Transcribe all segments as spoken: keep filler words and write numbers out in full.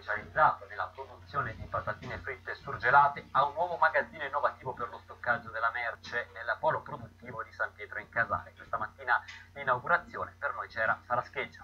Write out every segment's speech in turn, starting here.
specializzato nella produzione di patatine fritte e surgelate, ha un nuovo magazzino innovativo per lo stoccaggio della merce nel polo produttivo di San Pietro in Casale. Questa mattina l'inaugurazione, per noi c'era Sara Scheggia.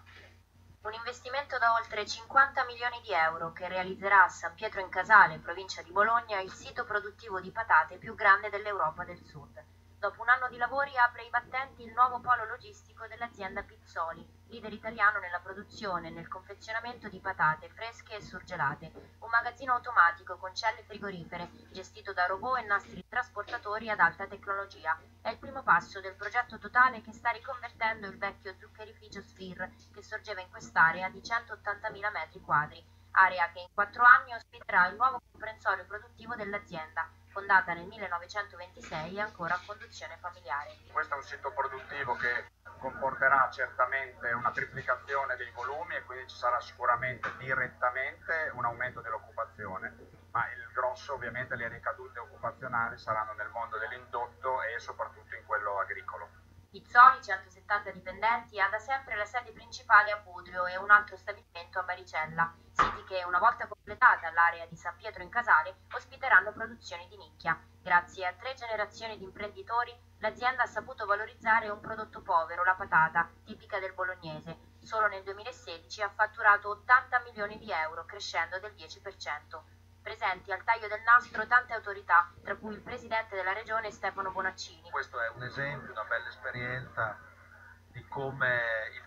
Un investimento da oltre cinquanta milioni di euro che realizzerà a San Pietro in Casale, provincia di Bologna, il sito produttivo di patate più grande dell'Europa del Sud. Dopo un anno di lavori apre i battenti il nuovo polo logistico dell'azienda Pizzoli, leader italiano nella produzione e nel confezionamento di patate fresche e surgelate. Un magazzino automatico con celle frigorifere, gestito da robot e nastri trasportatori ad alta tecnologia. È il primo passo del progetto totale che sta riconvertendo il vecchio zuccherificio Sfir, che sorgeva in quest'area di centottantamila metri quadri, area che in quattro anni ospiterà il nuovo comprensorio produttivo dell'azienda, fondata nel millenovecentoventisei e ancora a conduzione familiare. Questo è un sito produttivo che comporterà certamente una triplicazione dei volumi e quindi ci sarà sicuramente direttamente un aumento dell'occupazione, ma il grosso ovviamente le ricadute occupazionali saranno nel mondo dell'indotto e soprattutto in quello agricolo. Pizzoli, centosettanta dipendenti, ha da sempre la sede principale a Budrio e un altro stabilimento a Baricella, siti che, una volta completata l'area di San Pietro in Casale, ospiteranno produzioni di nicchia. Grazie a tre generazioni di imprenditori, l'azienda ha saputo valorizzare un prodotto povero, la patata, tipica del bolognese. Solo nel duemilasedici ha fatturato ottanta milioni di euro, crescendo del dieci per cento. Presenti al taglio del nastro tante autorità, tra cui il presidente della regione Stefano Bonaccini. Questo è un esempio, una bella esperienza di come il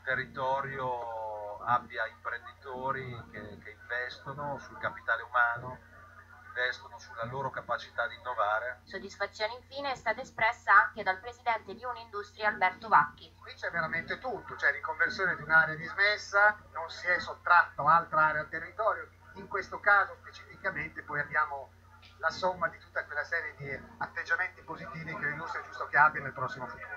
territorio abbia imprenditori che, che investono sul capitale umano, investono sulla loro capacità di innovare. Soddisfazione infine è stata espressa anche dal presidente di Unindustria Alberto Vacchi. Qui c'è veramente tutto, c'è riconversione di un'area dismessa, non si è sottratto altra area al territorio. In questo caso specificamente poi abbiamo la somma di tutta quella serie di atteggiamenti positivi che l'industria è giusto che abbia nel prossimo futuro.